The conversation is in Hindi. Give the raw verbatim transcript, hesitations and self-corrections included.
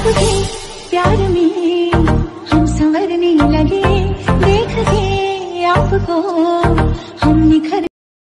आपके प्यार में हम संवरने लगे, देख के आपको हम निखर